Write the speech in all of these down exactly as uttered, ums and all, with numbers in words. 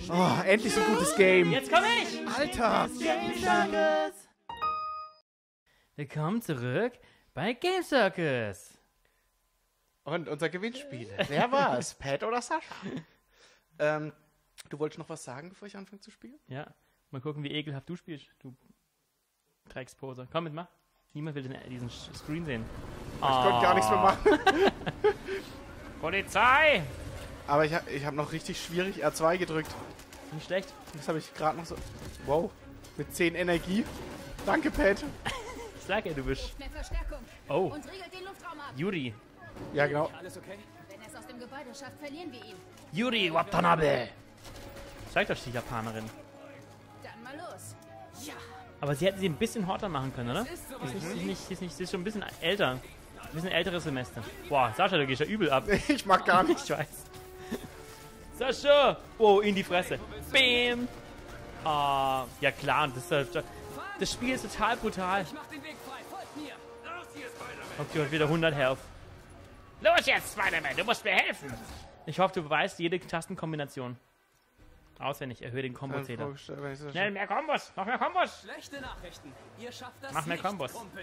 Oh, endlich so ein gutes Game. Jetzt komm ich! Alter. Game Circus! Willkommen zurück bei Game Circus. Und unser Gewinnspiel. Wer war's? Pat oder Sascha? ähm, du wolltest noch was sagen, bevor ich anfange zu spielen? Ja, mal gucken, wie ekelhaft du spielst, du Drecksposer. Komm mit, mach. Niemand will den, diesen Screen sehen. Ich konnte gar nichts mehr machen. Polizei! Aber ich habe ich hab noch richtig schwierig R zwei gedrückt. Nicht schlecht. Das habe ich gerade noch so... Wow. Mit zehn Energie. Danke, Pat. Ich sag ja, du bist... Mehr Verstärkung. Oh, Und riegelt den Luftraum ab. Yuri. Ja, genau. Alles okay? Wenn er es aus dem Gebäude schafft, verlieren wir ihn. Yuri Watanabe. Zeigt euch die Japanerin. Dann mal los. Ja. Aber sie hätten sie ein bisschen hotter machen können, oder? Ist so. Ist nicht, ist nicht, ist nicht, sie ist schon ein bisschen älter. Ein bisschen älteres Semester. Boah, Sascha, du gehst ja übel ab. Ich mag gar nicht. Ich weiß. Sascha! Oh, in die Fresse. Bam! Ah, ja klar, und das, ist, das Spiel ist total brutal. Ich mach den Weg frei. Folgt mir. Raus hier, Spider-Man. Okay, und wieder hundert Health. Los jetzt, Spider-Man, du musst mir helfen. Ich hoffe, du weißt jede Tastenkombination. Auswendig, erhöhe den Kombo-Zähler. Schnell, mehr Kombos, noch mehr Kombos. Schlechte Nachrichten. Ihr schafft das Mach mehr nicht, Kombos. Kumpel.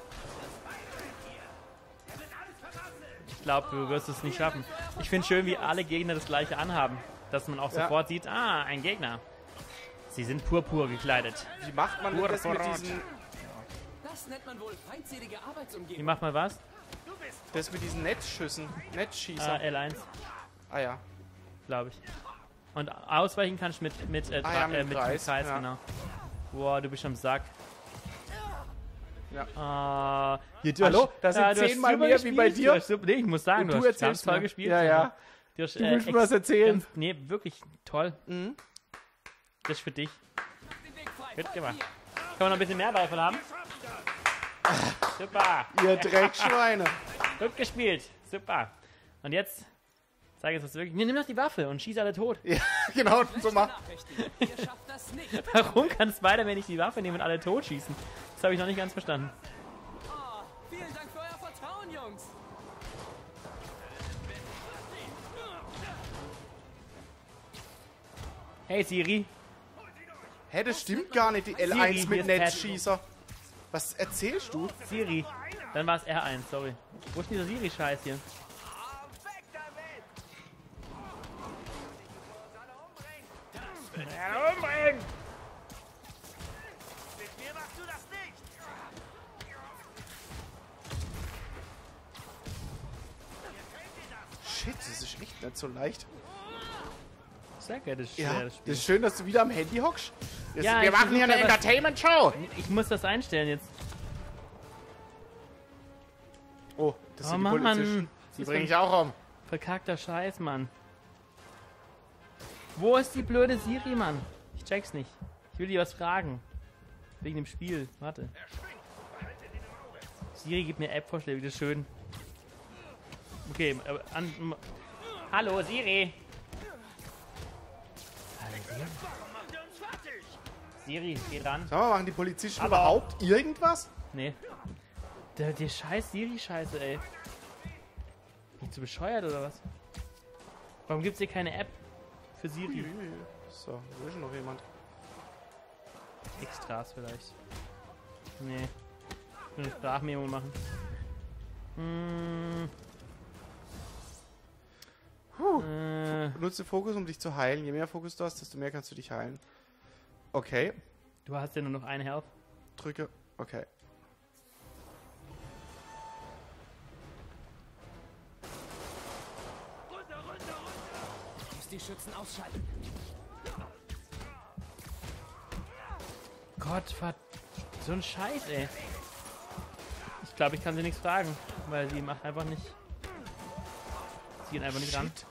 Ich glaube, du wirst es nicht schaffen. Ich finde schön, wie alle Gegner das gleiche anhaben. Dass man auch Ja. sofort sieht, ah, ein Gegner. Sie sind purpur gekleidet. Wie macht man Pur das mit Forrat. diesen... Das nennt man wohl feindselige Wie Arbeitsumgebung. macht man was? Das mit diesen Netzschüssen. Ah, Netzschießer. L eins, Ah ja. glaube ich. Und ausweichen kannst du mit, mit, äh, Ah ja, Dra- mit äh, dem mit Kreis, dem Kreis, ja. genau. Boah, du bist am Sack. Ja. Ah, hier, du Hallo? hast- Das sind ja, du hast zehnmal super mehr wie bei gespielt. dir. Du hast super- Nee, ich muss sagen, Und du, du hast ganz erzählst toll mir. gespielt. Ja, ja. Du, hast, Du willst äh, mir was erzählen. Ganz, nee, wirklich toll. Mhm. Das ist für dich. Den Weg frei. Gut Folgt gemacht. mir. Kann man noch ein bisschen mehr Beifall haben? Super. Ihr Dreckschweine. Gut gespielt. Super. Und jetzt sag jetzt was wirklich. Nee, nimm doch die Waffe und schieß alle tot. Ja, genau, so Schlechte macht. Nachrichten. Ihr schafft das nicht. Warum kann Spider-Man nicht die Waffe nehmen und alle tot schießen? Das habe ich noch nicht ganz verstanden. Oh, vielen Dank für euer Vertrauen, Jungs. Hey Siri. Hä, das stimmt gar nicht, die L Siri, eins hier mit ist Pat. Netzschießer. Was erzählst du? Siri. Dann war es R eins, sorry. Wo ist denn dieser Siri-Scheiß hier? Ja, umbringen! Shit, das ist echt nicht so leicht. Sag ja, das ist Ja, schwer, das das Spiel. ist schön, dass du wieder am Handy hockst. Das, Ja, wir ich machen hier eine versuch aber- Entertainment-Show. Ich muss das einstellen jetzt. Oh, das Oh sind die Mann, Polizisten. Die ist bringe ein- ich auch um. Verkackter Scheiß, Mann. Wo ist die blöde Siri, Mann? Ich check's nicht. Ich will dir was fragen. Wegen dem Spiel. Warte. Siri gibt mir App-Vorschläge, das ist schön. Okay, äh, an, m- hallo Siri. Hallo Siri. Siri, geh ran. Sag mal, machen die Polizisten Aber- überhaupt irgendwas? Nee. Der, der scheiß Siri-Scheiße, ey. Nicht zu bescheuert oder was? Warum gibt's hier keine App für Siri? So, wo ist denn noch jemand? Extras vielleicht. Nee. Ich will eine Sprachmemo machen. Hm. Puh. Äh, Nutze Fokus, um dich zu heilen. Je mehr Fokus du hast, desto mehr kannst du dich heilen. Okay. du hast ja nur noch eine Health. Drücke. Okay. Ich muss die Schützen ausschalten. Gott, ver so ein Scheiß, ey. Ich glaube, ich kann sie nichts fragen, weil sie macht einfach nicht. Sie geht einfach nicht ran. Shit.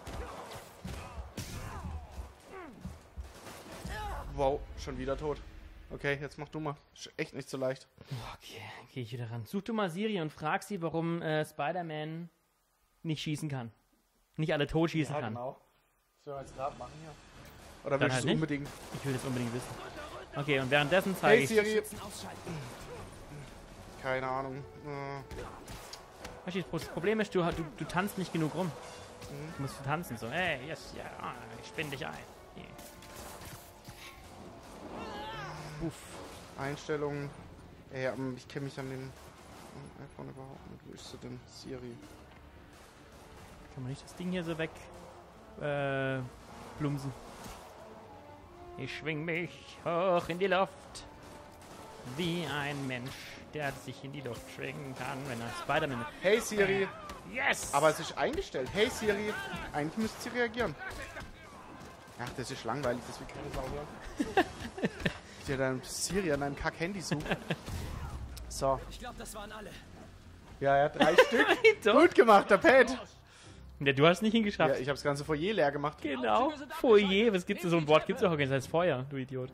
Wow, schon wieder tot. Okay, jetzt mach du mal. Ist echt nicht so leicht. Okay, gehe ich wieder ran. Such du mal Siri und frag sie, warum äh, Spider-Man nicht schießen kann. Nicht alle tot schießen kann. genau. Was wir jetzt gerade machen hier? Oder Dann willst halt du nicht. unbedingt? Ich will das unbedingt wissen. Okay, und währenddessen zeige Hey ich... Siri. Schützen ausschalten. Keine Ahnung. Äh, Weißt du, Das Problem ist, du, du, du tanzt nicht genug rum. Du musst tanzen so. Hey, yes, ja, ah, ich spinne dich ein. Uff. Einstellungen. Ey, ich kenne mich an den iPhone überhaupt nicht. Wo ist sie denn? Siri. Kann man nicht das Ding hier so weg äh, plumsen. Ich schwing mich hoch in die Luft. Wie ein Mensch, der sich in die Luft schwingen kann, wenn er Spider-Man... Hey Siri! Yes! Aber es ist eingestellt. Hey Siri! Eigentlich müsste sie reagieren. Ach, das ist langweilig, das will keine Sau hören. Ich dir dein Siri an deinem Kack-Handy suchen. So. Ich glaube, das waren alle. Ja, ja, drei Stück. Gut gemacht, der Pat. Ja, du hast es nicht hingeschafft. Ja, ich habe das ganze Foyer leer gemacht. Genau. Foyer. Was gibt's da so ein Wort? Gibt's doch auch gar nicht. Das heißt Feuer, du Idiot.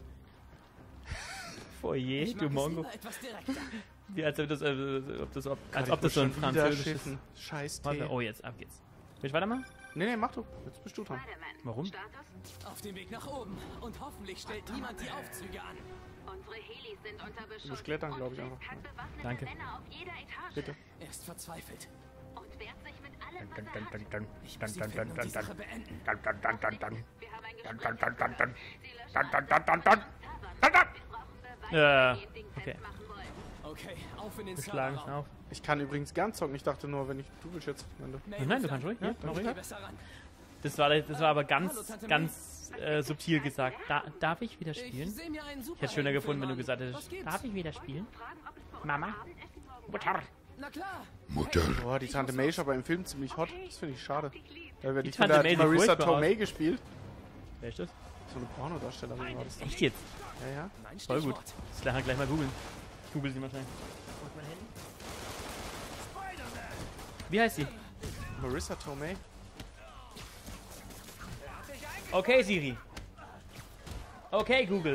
Foyer, du Mongo. Wie als ob das, äh, ob das, ob, als ob das so ein französisches... Scheiß Tee. Oh, jetzt, ab geht's. Willst du weitermachen? Nee, nee, mach du. Jetzt bist du dran. Warum? Auf dem Weg nach oben. Und hoffentlich stellt niemand die Aufzüge an. Unsere Helis sind unter Beschuss. Du musst klettern, glaube ich, einfach. Danke. Bitte. Er ist verzweifelt. Und wehrt sich mit allem, Dann, was dann, er dann, hat. dann, Ich dann, muss sie dann, finden dann, und die dann, Sache beenden. dann, dann, dann, dann, dann, Wir haben ein dann, Gespräch. dann, dann, dann, dann, Sie löschen dann, dann, alles. dann, dann, dann, dann, dann. Wir brauchen Beweise, Äh, die den Ding okay. festmachen wollen. Okay, auf in den Wir schlagen es Serverraum. auf. Ich kann übrigens gern zocken. Ich dachte nur, wenn ich... Du willst jetzt... Wenn du Mail Nein, ruft du kannst an. ruhig. Ja, mach ruhig. Geh besser ran. Das war, das war aber ganz, ganz äh, subtil gesagt. Da, darf ich wieder Ich spielen? sehe mir einen Ich hätte es schöner gefunden, wenn du gesagt Was hättest, gibt's? darf ich wieder spielen? Fragen, ob es vor Mama? unserem Abendessen morgen Mutter? Na klar. Boah, die Tante May ist aber im Film ziemlich hot. Das finde ich schade. Da wird Die die Tante Tante May sieht Marissa furchtbar aus. Tomei gespielt. Wer ist das? So eine Pornodarstellerin war das. Echt jetzt? Ja, ja. Mein Voll gut. Stichwort. Das gleich, gleich mal googeln. Ich google sie mal schnell. Wie heißt sie? Marissa Tomei. Okay, Siri. Okay, Google.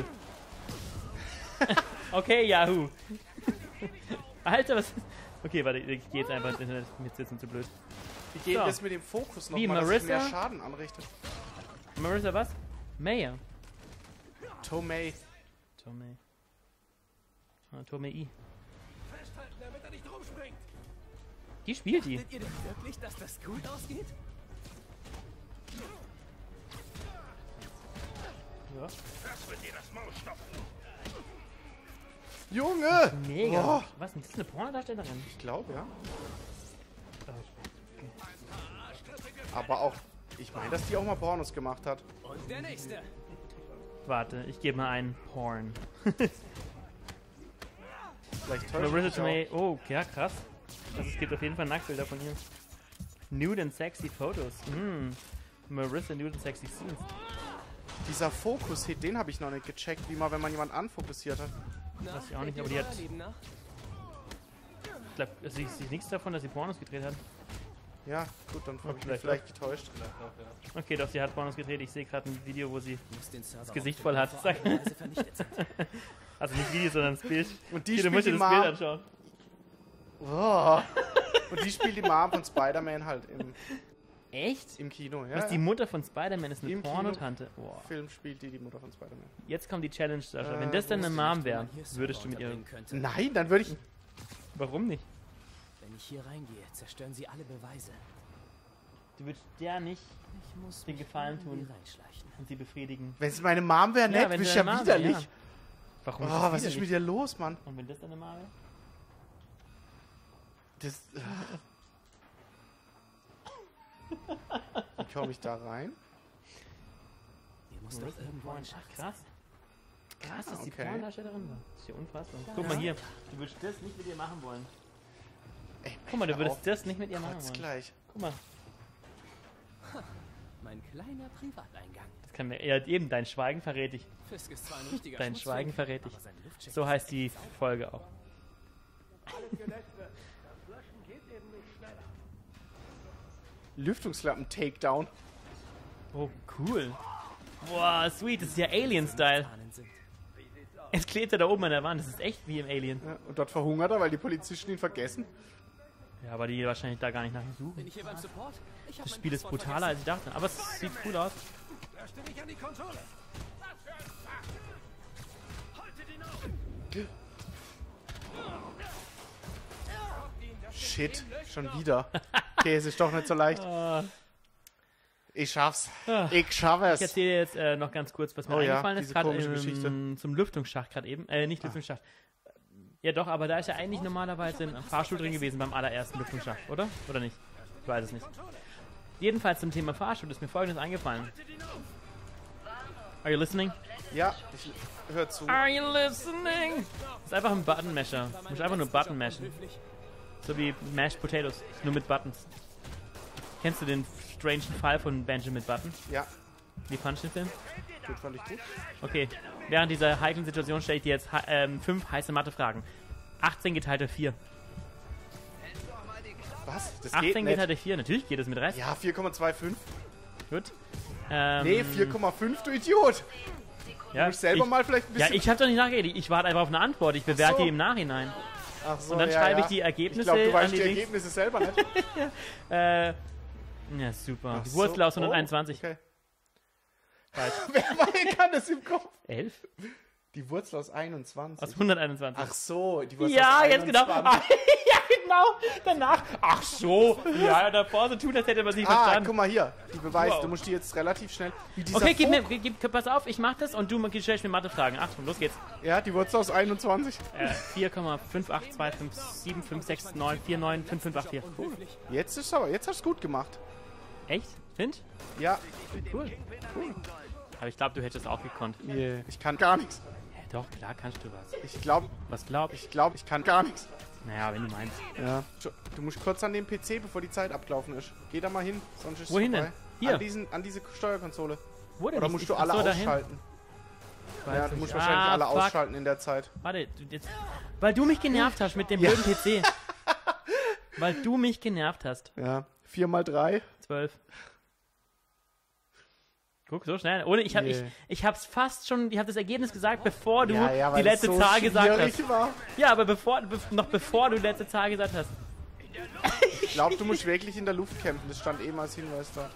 Okay, Yahoo. Alter, was ist... Okay, warte, ich gehe jetzt einfach ins Internet. Mir ist jetzt zu blöd. Wie geht So. das mit dem Fokus Wie, nochmal, dass ich mehr Marissa? Schaden anrichte? Marissa was? Mayer. Tomei. Tomei. Ah, Tomei. Festhalten, damit er nicht rumspringt. Die spielt die. Denkt ihr denn wirklich, dass das gut ausgeht? Ja. Junge! Mega. Boah. Was ist denn das? Eine Pornodarstellerin? Ich glaube, ja. Aber auch... Ich meine, dass die auch mal Pornos gemacht hat. Und der nächste. Warte, ich gebe mal einen Porn. Vielleicht täuscht Marissa mich auch. Tomei. Oh, ja, krass. Also es gibt auf jeden Fall Nacktbilder von ihr. Nude and sexy Photos. Hm. Marissa Nude and sexy scenes. Dieser Fokus-Hit, den habe ich noch nicht gecheckt, wie mal, wenn man jemanden anfokussiert hat. Na, Weiß ich auch nicht, denkt aber ihr die hat- euer Leben nach? Ich glaube, es ist nichts davon, dass sie Pornos gedreht hat. Ja, gut, dann habe ich mich Vielleicht vielleicht getäuscht. Okay, doch, sie hat Pornos gedreht. Ich sehe gerade ein Video, wo sie Muss den Server das Gesicht auf voll hat. auf Sag. eine Weise vernichtet sind. Also nicht Video, sondern das Bild. Und die Hier, du musst spielt dir die das Bild Mom. anschauen. Oh. Und die spielt die Mom von Spider-Man halt im, Echt? im Kino. Ja, Was, die Mutter von Spider-Man ist eine Im Kino. Pornotante. Boah. Film spielt die die Mutter von Spider-Man. Jetzt kommt die Challenge, Sascha. Äh, Wenn das dann wo eine ist Mom Wenn wäre, man hier Server würdest du mit ihr... unterbringen könnte. Nein, dann würde ich... Warum nicht? Wenn ich hier reingehe, zerstören sie alle Beweise. Du würdest der nicht Ich muss Den mich Gefallen irgendwie tun. reinschleichen. und sie befriedigen. Wenn es meine Mom wäre, nett, wenn bist sie ja deine Mom wär, widerlich. ja. Warum Oh, das was ist widerlich? mit dir los, Mann? Und wenn das deine Mom wäre? Das... Wie komme ich da rein? Hier muss doch irgendwo ein Ach, Schacht krass. Krass, dass die okay. Pornodarstellerin war. Das ist ja unfassbar. Guck mal hier. Du würdest das nicht mit ihr machen wollen. Ey, Guck mal, du hör würdest auf. das nicht mit ihr machen Kotz wollen. gleich. Guck mal. Mein kleiner Privateingang. Das kann mir ja, eben, dein Schweigen verrät dich. Fisk ist zwar ein richtiger Dein Schmutzfink, Schweigen verrät dich. aber sein Luftcheck So ist heißt die Folge auch. Lüftungslappen-Takedown. Oh, cool. Boah, sweet. Das ist ja Alien-Style. Fahnen sind. Jetzt klebt er da oben an der Wand. Das ist echt wie im Alien. Ja, und dort verhungert er, weil die Polizisten ihn vergessen. Ja, aber die wahrscheinlich da gar nicht nach ihm Bin suchen. ich hier beim Support? Ich hab Das mein Spiel ist Passwort brutaler, als ich dachte. Aber es sieht cool aus. Shit, schon wieder. Okay, es ist doch nicht so leicht. Ah, Ich schaff's. Ah. Ich schaffe Ich es. erzähle jetzt äh, noch ganz kurz, was mir Oh ja, eingefallen ist, diese gerade komische Geschichte. ähm, zum Lüftungsschacht gerade eben. Äh, nicht Lüftungsschacht. Ja doch, aber da ist ja eigentlich normalerweise ein Fahrstuhl drin gewesen beim allerersten Lüftungsschacht, oder? Oder nicht? Ich weiß es nicht. Jedenfalls zum Thema Fahrstuhl ist mir Folgendes eingefallen. Are you listening? Ja, ich hör zu. Are you listening? Das ist einfach ein Button-Masher. Du musst einfach nur Button mashen. So wie Mashed Potatoes, nur mit Buttons. Kennst du den strangen Fall von Benjamin Button? Ja, Wie fandest du den Film? gut, fand ich gut. Okay, während dieser heiklen Situation stelle ich dir jetzt he- ähm, fünf heiße Mathe-Fragen. achtzehn geteilt durch vier. Was? Das geht achtzehn nicht. geteilt durch vier, natürlich geht es mit Rest. Ja, vier Komma fünfundzwanzig. Gut. Ähm, Nee, vier Komma fünf, du Idiot. ja, Du musst selber ich, mal vielleicht ein Ja, bisschen... ich habe doch nicht nachgeredet. Ich warte einfach auf eine Antwort. Ich bewerte so. die im Nachhinein. Ach so, und dann ja, schreibe ja. ich die Ergebnisse Ich glaube, du an weißt die die Dings. Ergebnisse selber nicht. Äh, ja, super. Ach Die so. Wurzel aus Oh, hunderteinundzwanzig. Okay. Falsch. Wer kann das im Kopf? elf? Die Wurzel aus einundzwanzig. Aus hunderteinundzwanzig. Ach so, die Wurzel ja, aus jetzt genau. einundzwanzig. ja, genau. Danach. Ach so. Ja, davor so tun, als hätte man sich Ah, verstanden. guck mal hier. Die Beweise. Wow. Du musst die jetzt relativ schnell... Wie dieser Okay, gib mir, Vogel- gib, gib, pass auf, ich mach das und du stellst mir Mathe-Fragen. Achtung, los geht's. Ja, die Wurzel aus einundzwanzig. Äh, vier Komma fünf acht zwei fünf sieben fünf sechs neun vier neun fünf fünf acht vier. Jetzt ist aber... Jetzt hast du es gut gemacht. Echt? Find? Ja. Cool. Cool. Aber ich glaube, du hättest es auch gekonnt. Yeah. Ich kann gar nichts. Ja, doch, klar kannst du was. Ich glaube... Was glaub ich? Ich glaube, ich kann gar nichts. Naja, wenn du meinst. Ja. Du musst kurz an den P C, bevor die Zeit abgelaufen ist. Geh da mal hin, sonst ist es Wohin vorbei. denn? Hier. An, diesen, an diese Steuerkonsole. Wo denn? Oder Ich- musst ich- du alle ach so, dahin? ausschalten? Weiß Ja, du nicht. musst wahrscheinlich Ah, alle fuck. ausschalten in der Zeit. Warte, du jetzt. Weil du mich genervt hast mit dem Ja. blöden P C. Weil du mich genervt hast. Ja. vier mal drei. zwölf. Guck, so schnell. Ohne, ich hab, Yeah. ich, ich hab's fast schon, ich hab das Ergebnis gesagt, bevor du Ja, ja, die weil letzte es so Zahl gesagt hast. schwierig war. Ja, aber bevor, be noch bevor du die letzte Zahl gesagt hast. Ich glaube, du musst wirklich in der Luft kämpfen. Das stand eben als Hinweis da.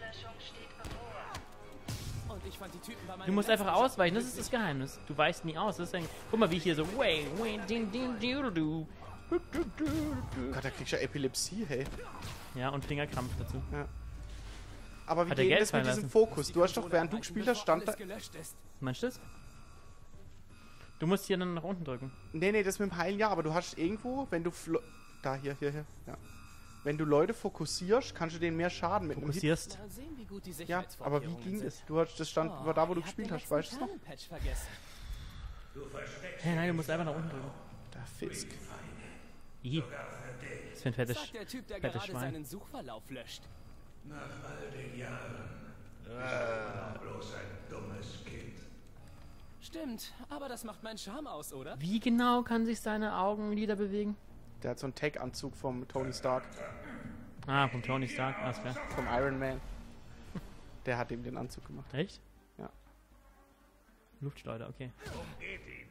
Und ich fand die Typen bei meinem Du musst letzten einfach Job ausweichen, das ist das Geheimnis. Du weichst nie aus. Das ist ein, guck mal, wie ich hier so. Way, way, ding, ding, ding, du. Gott, da kriegst du ja Epilepsie, hey. Ja, und Fingerkrampf dazu. Aber wie Hat er geht Geld das mit fallen diesem lassen? Fokus? Du hast doch, während du gespielt hast, stand da... alles gelöscht ist. Meinst du das? Du musst hier dann nach unten drücken. Nee, nee, das mit dem Heilen ja, aber du hast irgendwo, wenn du... Flo da, hier, hier, hier. Ja. Wenn du Leute fokussierst, kannst du denen mehr Schaden mit einem Hit. Fokussierst. Mal sehen, wie gut die Ja, aber wie Sicherheitsvorkehrungen ging sind. das? Du hast, das stand Oh, war da, wo du ihr habt gespielt den hast, weißt du letzten noch? Tarnpatch vergessen. Hey, nein, du musst einfach nach unten drücken. Der Fisk. Ih. Das ist ein fettes. Sagt der Typ, der fettes gerade Schwein. seinen Suchverlauf löscht. Nach all den Jahren. Du bist doch noch bloß ein dummes Kind. Stimmt, aber das macht meinen Charme aus, oder? Wie genau kann sich seine Augenlider bewegen? Der hat so einen Tech-Anzug vom Tony Stark, Ah, vom Tony Stark, alles klar. vom Iron Man. Der hat ihm den Anzug gemacht. Echt? Ja. Luftschleuder, okay. Umgeht ihn.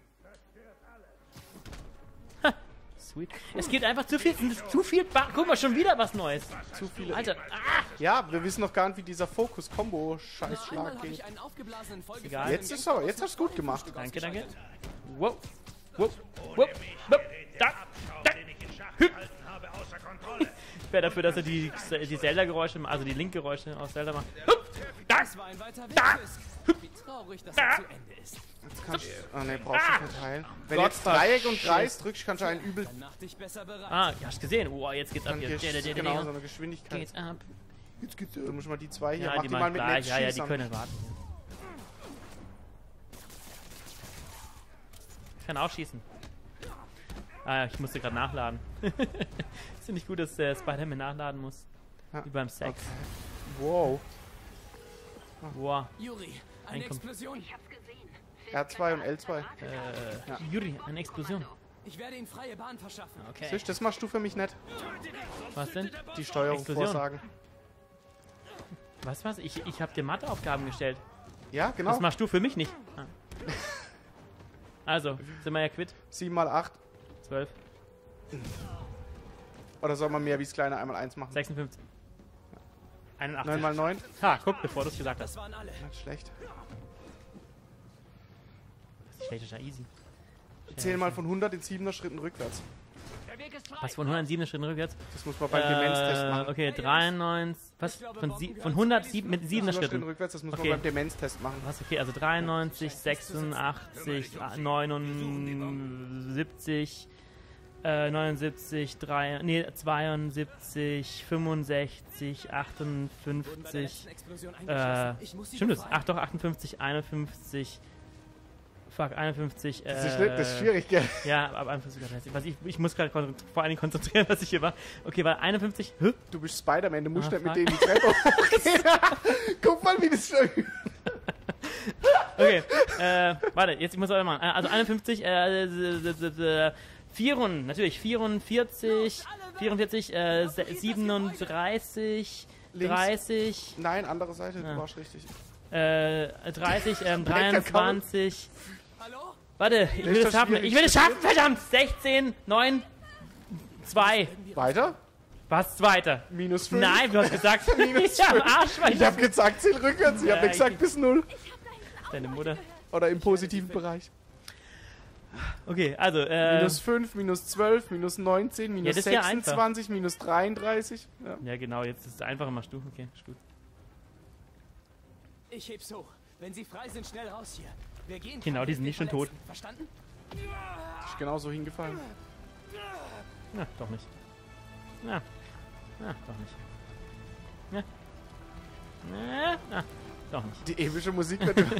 Sweet. Es gibt einfach zu viel, zu viel, ba guck mal, schon wieder was Neues. Zu viele... Alter, ah, Ja, wir wissen noch gar nicht, wie dieser Nur einmal Fokus-Kombo-Scheißschlag habe ging. ich einen aufgeblasenen Egal. vollgefahrenen Jetzt ist aber, jetzt hast du gut gemacht. danke, danke. Wow, wow, wow, wow, da, da. Hüp. Habe außer Kontrolle. Ich wäre dafür, dass er die, die Zelda-Geräusche, also die Link-Geräusche aus Zelda macht. Das war ein weiter Weg, Fisk. Wie traurig, dass er zu Ende ist. Jetzt kannst du... Oh ne, brauchst du nicht heilen. Wenn Gott jetzt Dreieck und shit. Kreis drückst, kannst du einen übel... Dann mach dich besser bereit. Ah, ja, hast gesehen. Oh, jetzt geht's ab Dann hier. gehst du genau so eine Geschwindigkeit. Geht's ab. Jetzt geht's, du musst mal die zwei hier, Ja, mach die die mal machen mit gleich. Ja, ja, die Netzschießern. können warten. Ich kann auch schießen. Ah ja, ich musste gerade nachladen. Ist ja nicht gut, dass der Spider-Man nachladen muss. Ja. Wie beim Sex. Okay. Wow. Wow. Juri, eine Einkommen. Explosion. Ich hab's gesehen. R zwei und L zwei. Äh, Juri, eine Explosion. Ich werde ihm freie Bahn verschaffen. Okay. Siehst, das machst du für mich nicht. Was denn? Die Steuerung Explosion. vorsagen. Was, was? Ich, ich habe dir Matheaufgaben gestellt. Ja, genau. Das machst du für mich nicht. Ah. Also, sind wir ja quitt. sieben mal acht. zwölf, Oder soll man mehr wie das kleine einmal eins machen? sechsundfünfzig. einundachtzig. neun mal neun. Ha, guck, bevor du es gesagt Das hast. waren alle. Nicht schlecht. Das ist schlecht, das ist ja easy. Zähl mal von hundert in siebener Schritten rückwärts. Was von hundertsieben Schritten rückwärts? Das muss man beim Demenztest Äh, machen. okay, dreiundneunzig, Was? Ich glaube, Von, Bomben sie, gehören von zu hundertsieben mit Das siebener ist nur Schritten. rückwärts, das muss Okay. man beim Demenztest machen. Was, okay, also dreiundneunzig, sechsundachtzig, neunundsiebzig, äh, neunundsiebzig, drei, nee, zweiundsiebzig, fünfundsechzig, Wurden bei der achtundfünfzig, letzten Explosion äh, eingeschlossen. Ich muss sie stimmt das? befreien. Ach doch, achtundfünfzig, einundfünfzig, fuck, einundfünfzig, äh, Das ist, schlimm, das ist schwierig, gell? Ja, ab einundfünfzig, dreißig. Was ich, ich muss gerade kon- vor allen Dingen konzentrieren, was ich hier war. Okay, war einundfünfzig, hä? Du bist Spider-Man, du musst Ah, nicht mit fuck. denen die Treppe hochgehen. Guck mal, wie das schon... Okay, äh, warte, jetzt, ich muss weiter machen. Äh, Also einundfünfzig, äh, äh, vierundvierzig, natürlich, vierundvierzig, vierundvierzig, äh, se- siebenunddreißig, Links. dreißig, Nein, andere Seite, Ja. du warst richtig. äh, dreißig, ähm, Weg, da kann man- dreiundzwanzig, Hallo? warte, ich will ist es doch schaffen, schwierig. ich will es schaffen, verdammt, sechzehn, neun, zwei, Weiter? was, zweiter? Minus fünf. Nein, du hast gesagt, Minus ich am fünf. Arsch, weil Ich hab gesagt, zähl rückwärts. Ich Ja, hab nicht gesagt ich- bis null. deine Mutter. Oder im positiven Bereich. Okay, also, äh, Minus fünf, minus zwölf, minus neunzehn, minus das ist ja sechsundzwanzig, minus dreiunddreißig. Ja. ja genau, jetzt ist es einfacher, machst du, okay, ist gut. Ich heb's hoch. Wenn sie frei sind, schnell raus hier. Wir gehen. Genau, die sind nicht schon tot. Verstanden? Ist genauso hingefallen. Na, doch nicht. Na, na, doch nicht. Na, na, na, doch nicht. Die epische Musik wird über...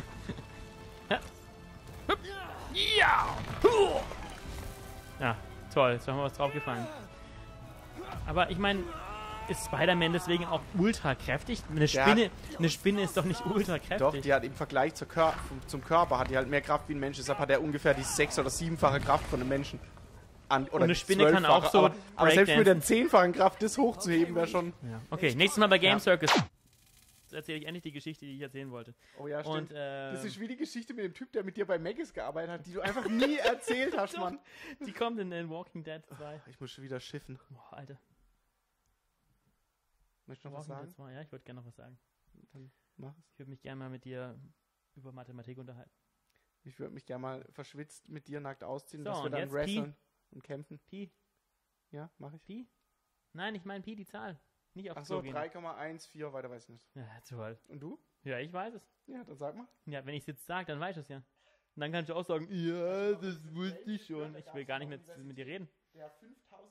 Ja, toll, jetzt haben wir was draufgefallen. Aber ich meine, ist Spider-Man deswegen auch ultra kräftig? Eine Ja. Spinne, eine Spinne ist doch nicht ultra kräftig. Doch, die hat im Vergleich zur Kör zum Körper hat die halt mehr Kraft wie ein Mensch. Deshalb hat er ungefähr die sechs- oder siebenfache Kraft von einem Menschen. An, oder Und eine die Spinne kann zwölffache. auch so Aber, aber selbst mit der Breakdancen. zehnfachen Kraft das hochzuheben wäre schon... Ja. Okay, nächstes Mal bei Game Ja. Circus. Jetzt erzähle ich endlich die Geschichte, die ich erzählen wollte. Oh ja, stimmt. Und, äh, Das ist wie die Geschichte mit dem Typ, der mit dir bei Maggis gearbeitet hat, die du einfach nie erzählt hast, Mann. die kommt in, in Walking Dead zwei. Ich muss schon wieder schiffen. Boah, Alter. Möchtest du noch was Walking sagen? Dead zwei, ja, ich wollte gerne noch was sagen. Dann mach es. Ich würde mich gerne mal mit dir über Mathematik unterhalten. Ich würde mich gerne mal verschwitzt mit dir nackt ausziehen, So, dass wir und dann jetzt wresteln und kämpfen. Pi? Ja, mach ich. Pi? Nein, ich meine Pi, die Zahl. Nicht auf Achso, Klo gehen. drei Komma eins vier, weiter weiß ich nicht. Ja, toll. Und du? Ja, ich weiß es. Ja, dann sag mal. Ja, wenn ich es jetzt sage, dann weiß ich es ja. Und dann kannst du auch sagen, ja, das wusste ich schon. Ich will gar nicht mehr mit dir reden. Der fünftausend